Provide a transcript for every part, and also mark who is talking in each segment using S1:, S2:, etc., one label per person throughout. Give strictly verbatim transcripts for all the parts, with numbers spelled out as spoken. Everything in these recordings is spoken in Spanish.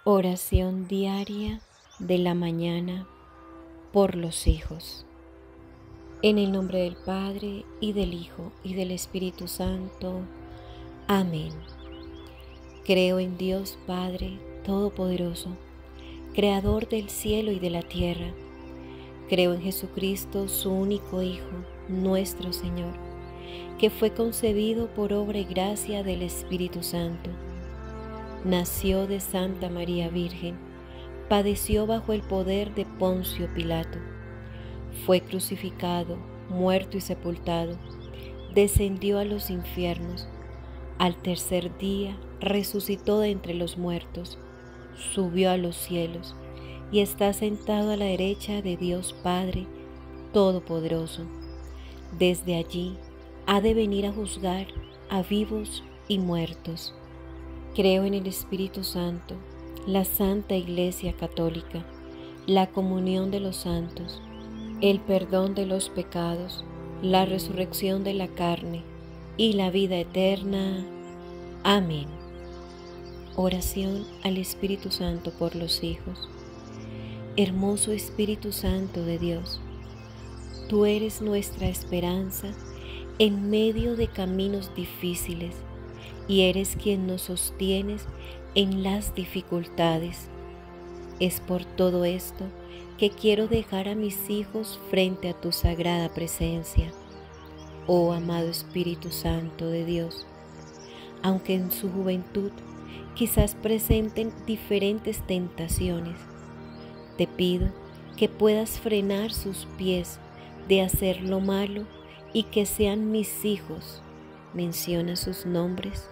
S1: Oración diaria de la mañana por los hijos. En el nombre del Padre, y del Hijo, y del Espíritu Santo. Amén. Creo en Dios Padre Todopoderoso, Creador del cielo y de la tierra. Creo en Jesucristo, su único Hijo, nuestro Señor, que fue concebido por obra y gracia del Espíritu Santo. Nació de Santa María Virgen, padeció bajo el poder de Poncio Pilato, fue crucificado, muerto y sepultado, descendió a los infiernos, al tercer día resucitó de entre los muertos, subió a los cielos y está sentado a la derecha de Dios Padre Todopoderoso. Desde allí ha de venir a juzgar a vivos y muertos. Creo en el Espíritu Santo, la Santa Iglesia Católica, la comunión de los santos, el perdón de los pecados, la resurrección de la carne y la vida eterna. Amén. Oración al Espíritu Santo por los hijos. Hermoso Espíritu Santo de Dios, tú eres nuestra esperanza en medio de caminos difíciles, y eres quien nos sostienes en las dificultades. Es por todo esto que quiero dejar a mis hijos frente a tu sagrada presencia, oh amado Espíritu Santo de Dios. Aunque en su juventud quizás presenten diferentes tentaciones, te pido que puedas frenar sus pies de hacer lo malo y que sean mis hijos. Menciona sus nombres.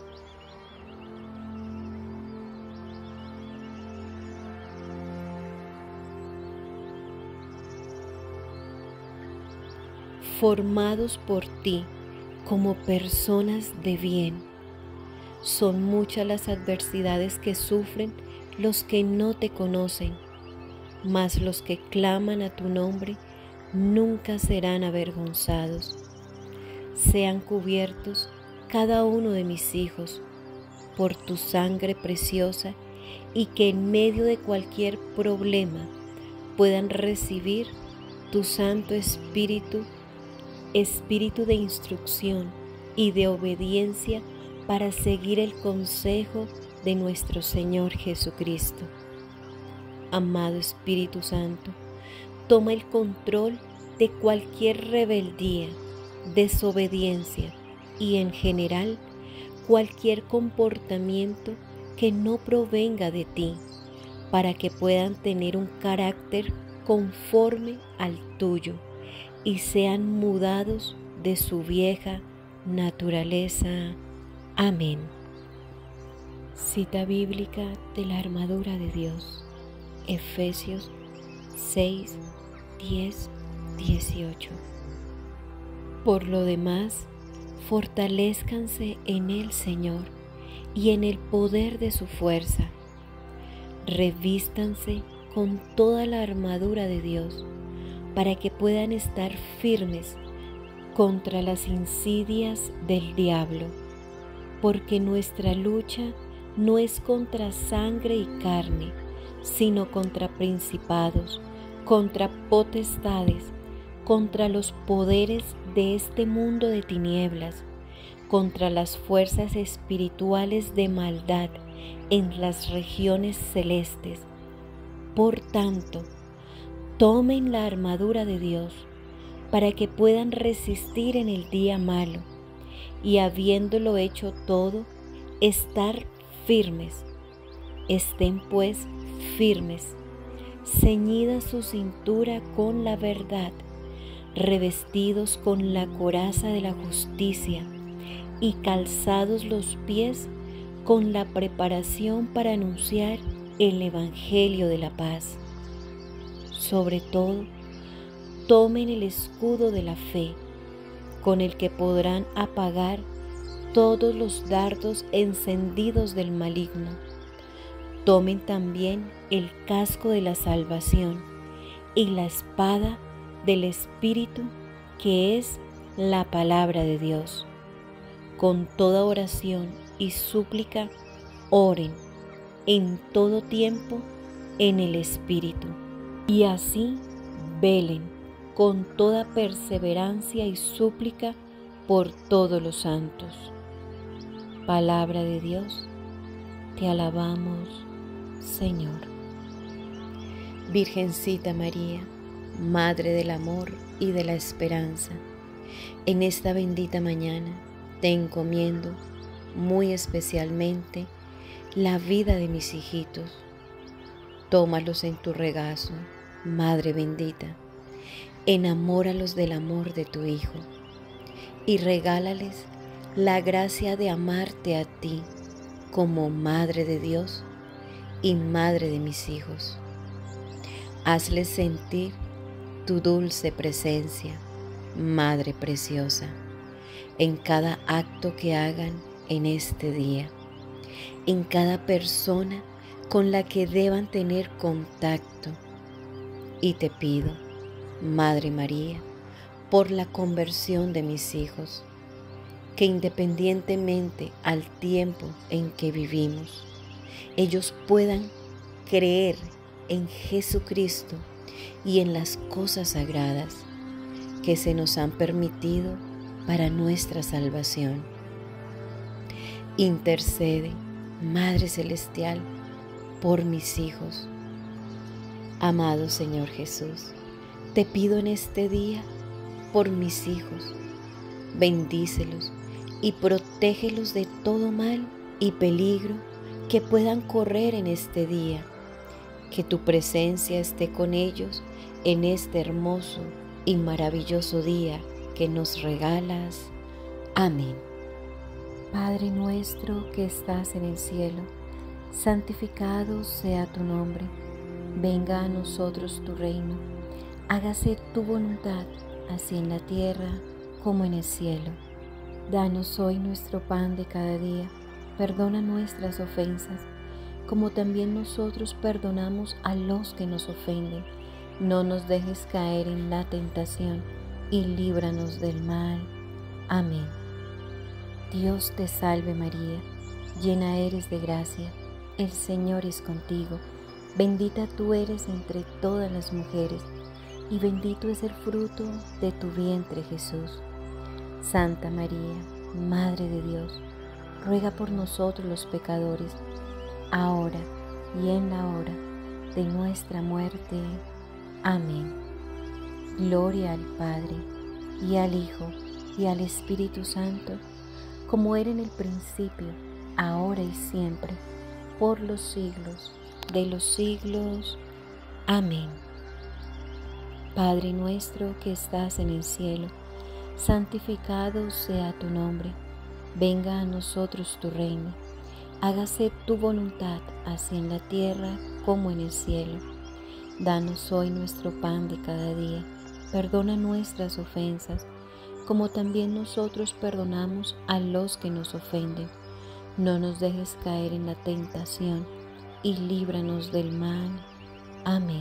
S1: Formados por ti como personas de bien. Son muchas las adversidades que sufren los que no te conocen, mas los que claman a tu nombre nunca serán avergonzados. Sean cubiertos cada uno de mis hijos por tu sangre preciosa, y que en medio de cualquier problema puedan recibir tu Santo Espíritu, Espíritu de instrucción y de obediencia para seguir el consejo de nuestro Señor Jesucristo. Amado Espíritu Santo, toma el control de cualquier rebeldía, desobediencia y en general cualquier comportamiento que no provenga de ti, para que puedan tener un carácter conforme al tuyo y sean mudados de su vieja naturaleza. Amén. Cita bíblica de la armadura de Dios, Efesios seis, diez, dieciocho. Por lo demás, fortalézcanse en el Señor y en el poder de su fuerza. Revístanse con toda la armadura de Dios, para que puedan estar firmes contra las insidias del diablo, porque nuestra lucha no es contra sangre y carne, sino contra principados, contra potestades, contra los poderes de este mundo de tinieblas, contra las fuerzas espirituales de maldad en las regiones celestes. Por tanto, tomen la armadura de Dios para que puedan resistir en el día malo, y habiéndolo hecho todo, estar firmes. Estén pues firmes, ceñida su cintura con la verdad, revestidos con la coraza de la justicia y calzados los pies con la preparación para anunciar el Evangelio de la paz. Sobre todo, tomen el escudo de la fe, con el que podrán apagar todos los dardos encendidos del maligno. Tomen también el casco de la salvación y la espada del Espíritu, que es la palabra de Dios. Con toda oración y súplica, oren en todo tiempo en el Espíritu, y así velen con toda perseverancia y súplica por todos los santos. Palabra de Dios, te alabamos, Señor. Virgencita María, Madre del amor y de la esperanza, en esta bendita mañana te encomiendo muy especialmente la vida de mis hijitos. Tómalos en tu regazo, Madre bendita, enamóralos del amor de tu Hijo y regálales la gracia de amarte a ti como Madre de Dios y Madre de mis hijos. Hazles sentir tu dulce presencia, Madre preciosa, en cada acto que hagan en este día, en cada persona con la que deban tener contacto. Y te pido, Madre María, por la conversión de mis hijos, que independientemente al tiempo en que vivimos, ellos puedan creer en Jesucristo y en las cosas sagradas que se nos han permitido para nuestra salvación. Intercede, Madre Celestial, por mis hijos. Amado Señor Jesús, te pido en este día por mis hijos. Bendícelos y protégelos de todo mal y peligro que puedan correr en este día. Que tu presencia esté con ellos en este hermoso y maravilloso día que nos regalas. Amén. Padre nuestro que estás en el cielo, santificado sea tu nombre. Venga a nosotros tu reino. Hágase tu voluntad, así en la tierra como en el cielo. Danos hoy nuestro pan de cada día. Perdona nuestras ofensas, como también nosotros perdonamos a los que nos ofenden. No nos dejes caer en la tentación y líbranos del mal. Amén. Dios te salve María, llena eres de gracia, el Señor es contigo. Bendita tú eres entre todas las mujeres, y bendito es el fruto de tu vientre Jesús. Santa María, Madre de Dios, ruega por nosotros los pecadores, ahora y en la hora de nuestra muerte. Amén. Gloria al Padre, y al Hijo, y al Espíritu Santo, como era en el principio, ahora y siempre, por los siglos de los siglos. Amén. Padre nuestro que estás en el cielo, santificado sea tu nombre. Venga a nosotros tu reino. Hágase tu voluntad, así en la tierra como en el cielo. Danos hoy nuestro pan de cada día. Perdona nuestras ofensas, como también nosotros perdonamos a los que nos ofenden. No nos dejes caer en la tentación, y líbranos del mal. Amén.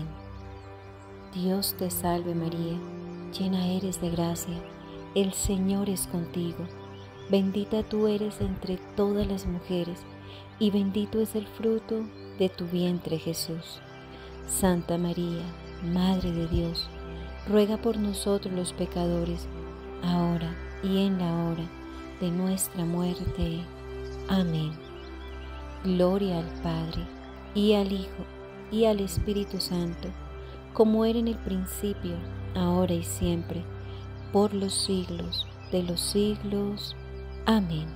S1: Dios te salve María, llena eres de gracia, el Señor es contigo. Bendita tú eres entre todas las mujeres, y bendito es el fruto de tu vientre Jesús. Santa María, Madre de Dios, ruega por nosotros los pecadores, ahora y en la hora de nuestra muerte. Amén. Gloria al Padre, y al Hijo, y al Espíritu Santo, como era en el principio, ahora y siempre, por los siglos de los siglos. Amén.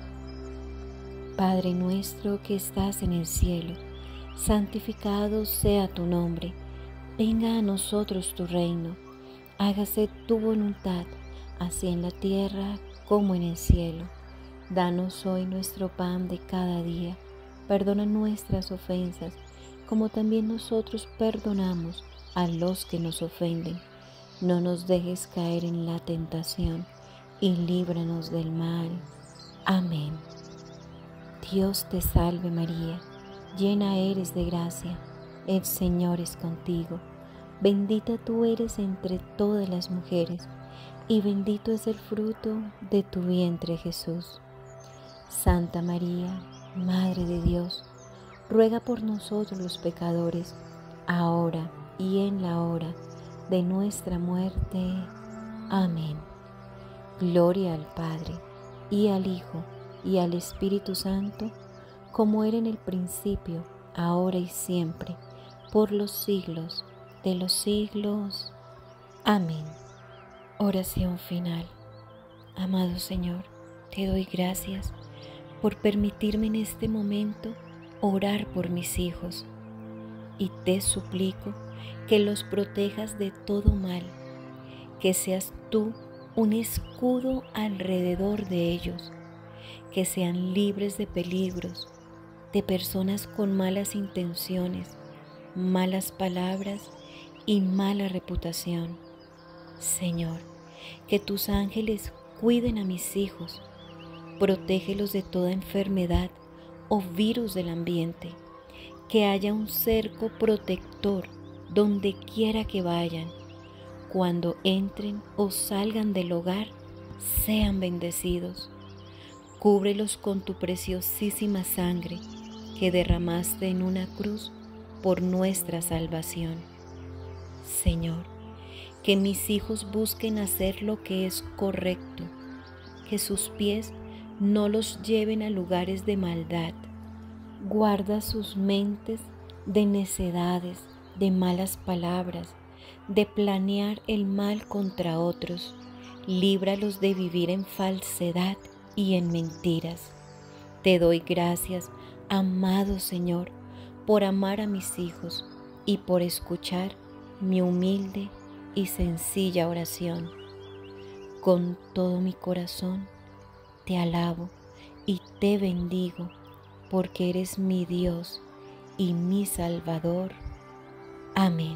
S1: Padre nuestro que estás en el cielo, santificado sea tu nombre. Venga a nosotros tu reino. Hágase tu voluntad, así en la tierra como en el cielo. Danos hoy nuestro pan de cada día. Perdona nuestras ofensas, como también nosotros perdonamos a los que nos ofenden. No nos dejes caer en la tentación, y líbranos del mal. Amén. Dios te salve María, llena eres de gracia, el Señor es contigo. Bendita tú eres entre todas las mujeres, y bendito es el fruto de tu vientre Jesús. Santa María, Madre de Dios, ruega por nosotros los pecadores, ahora y en la hora de nuestra muerte. Amén. Gloria al Padre, y al Hijo, y al Espíritu Santo, como era en el principio, ahora y siempre, por los siglos de los siglos. Amén. Oración final. Amado Señor, te doy gracias por permitirme en este momento orar por mis hijos, y te suplico que los protejas de todo mal, que seas tú un escudo alrededor de ellos, que sean libres de peligros, de personas con malas intenciones, malas palabras y mala reputación. Señor, que tus ángeles cuiden a mis hijos, protégelos de toda enfermedad o virus del ambiente, que haya un cerco protector donde quiera que vayan. Cuando entren o salgan del hogar, sean bendecidos. Cúbrelos con tu preciosísima sangre que derramaste en una cruz por nuestra salvación. Señor, que mis hijos busquen hacer lo que es correcto, que sus pies no los lleven a lugares de maldad. Guarda sus mentes de necedades, de malas palabras, de planear el mal contra otros. Líbralos de vivir en falsedad y en mentiras. Te doy gracias, amado Señor, por amar a mis hijos y por escuchar mi humilde y sencilla oración. Con todo mi corazón te alabo y te bendigo, porque eres mi Dios y mi Salvador. Amén.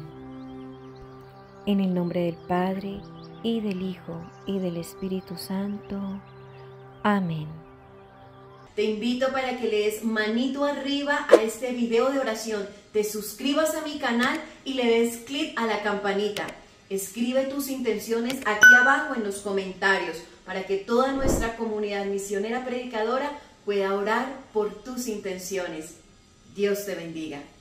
S1: En el nombre del Padre, y del Hijo, y del Espíritu Santo. Amén.
S2: Te invito para que le des manito arriba a este video de oración, te suscribas a mi canal y le des clic a la campanita. Escribe tus intenciones aquí abajo en los comentarios para que toda nuestra comunidad misionera predicadora pueda orar por tus intenciones. Dios te bendiga.